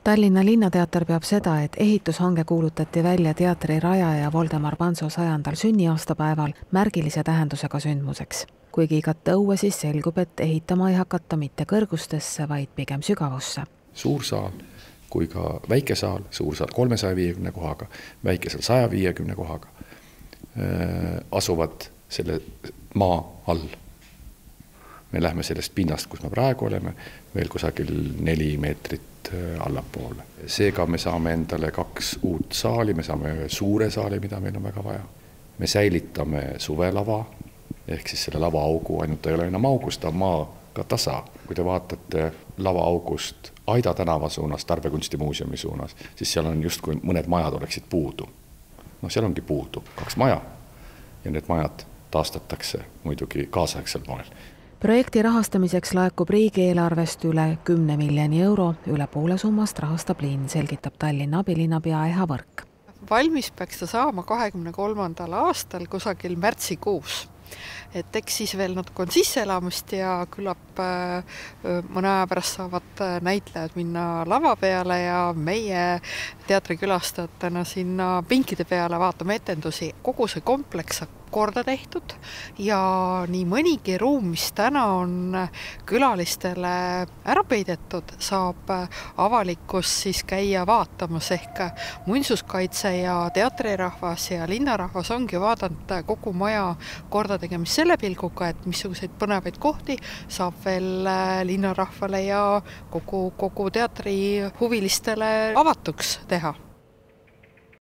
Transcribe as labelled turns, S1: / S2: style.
S1: Tallinna Linnateater peab seda, et ehitushange kuulutati välja teatri rajaja Voldemar Panso 100. sünniaastapäeval märgilise tähendusega sündmuseks. Kuigi igat õue siis selgub, et ehitama ei hakata mitte kõrgustesse, vaid pigem sügavusse.
S2: Suur saal kui ka väike saal, suur saal 350 kohaga, väike saal 150 kohaga, asuvad selle maa all. Me lähme sellest pinnast, kus me praegu oleme, veel kusagil 4 meetrit allapoole. Seega me saame endale 2 uut saali, me saame ühe suure saali, mida meil on väga vaja. Me säilitame suvelava, ehk siis selle lavaaaugu, ainult ta ei ole enam august, ta on maaga tasa. Kui te vaatate lavaaugust Aida tänava suunas, Tarbekunstimuuseumi suunas, siis seal on just kui mõned majad oleksid puudu. No seal ongi puudu 2 maja ja need majad taastatakse muidugi kaasaegsel moel.
S1: Projekti rahastamiseks laekub riigieelarvest üle 10 miljoni euro, üle poole summast rahastab linn, selgitab Tallinna abilinnapea Eha Võrk.
S3: Valmis peaks ta saama 2023. aastal kusagil märtsikuus. Et eks siis veel natuke on sisseelamist ja küllap mõne aja pärast saavad näitlejad minna lava peale ja meie teatrikülastajatena sinna pinkide peale vaatame etendusi. Kogu see kompleks on korda tehtud ja nii mõnigi ruum, mis täna on külalistele ära peidetud, saab avalikkus siis käia vaatamas ehk muinsuskaitse ja teatrirahvas ja linnarahvas ongi vaadanud kogu maja korda tegemist selle pilguga, et missuguseid põnevaid kohti saab veel linnarahvale ja kogu teatri huvilistele avatuks teha.